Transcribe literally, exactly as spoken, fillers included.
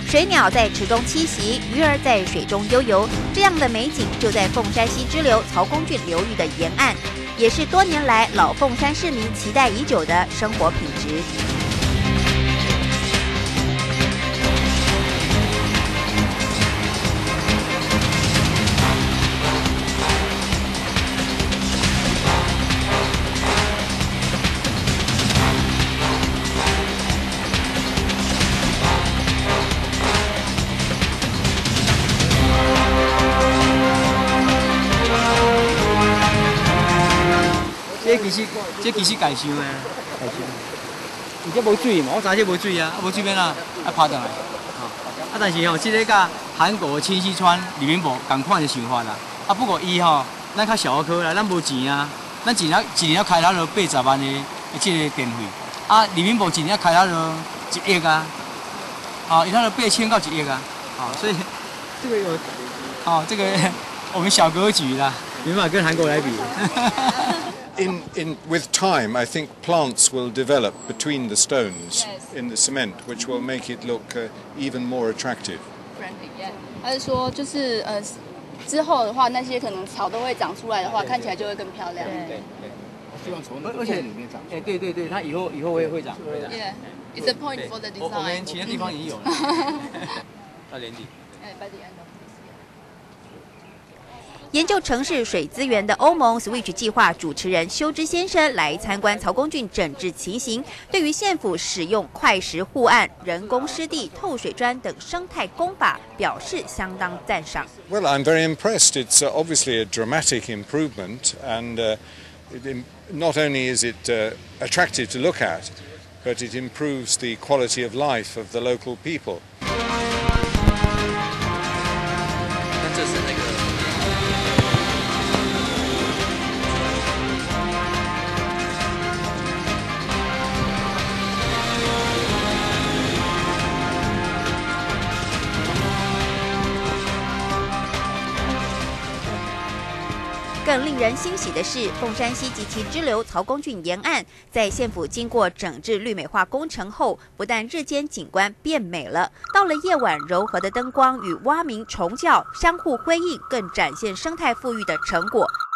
水鸟在池中栖息，鱼儿在水中悠游，这样的美景就在凤山溪支流曹公圳流域的沿岸，也是多年来老凤山市民期待已久的生活品质。 这其实，这其实改修的，改修。而且无水嘛，我知这无水啊，啊无水免啊，啊爬上来。啊，但是吼、喔，这个甲韩国清溪川李明博同款的想法啦。啊，不过伊吼，咱较小可啦，咱无钱啊，咱一年一年要开他了八十万的这个电费。啊，李明博一年要开他了一亿啊，啊，伊他了八千到一亿啊，啊，所以这个有，啊，这个我们小格局啦，没办法跟韩国来比。 In, in, with time, I think plants will develop between the stones in the cement, which will make it look uh, even more attractive. 他是说，就是呃，之后的话，那些可能草都会长出来的话，看起来就会更漂亮。 对对，希望从而且里面长。哎，对对对，它以后以后会会长。 Yeah, it's a point for the design. 我我们其他地方也有了。到年底。 哎 by the end. 研究城市水资源的欧盟 Switch 计划主持人修之先生来参观曹公圳整治情形，对于县府使用快石护岸、人工湿地、透水砖等生态工法表示相当赞赏。 Well, I'm very impressed. It's uh, obviously a dramatic improvement, and uh, it, not only is it uh, attractive to look at, but it improves the quality of life of the local people. 那这是那个。 更令人欣喜的是，凤山溪及其支流曹公圳沿岸，在县府经过整治绿美化工程后，不但日间景观变美了，到了夜晚，柔和的灯光与蛙鸣虫叫相互辉映，更展现生态富裕的成果。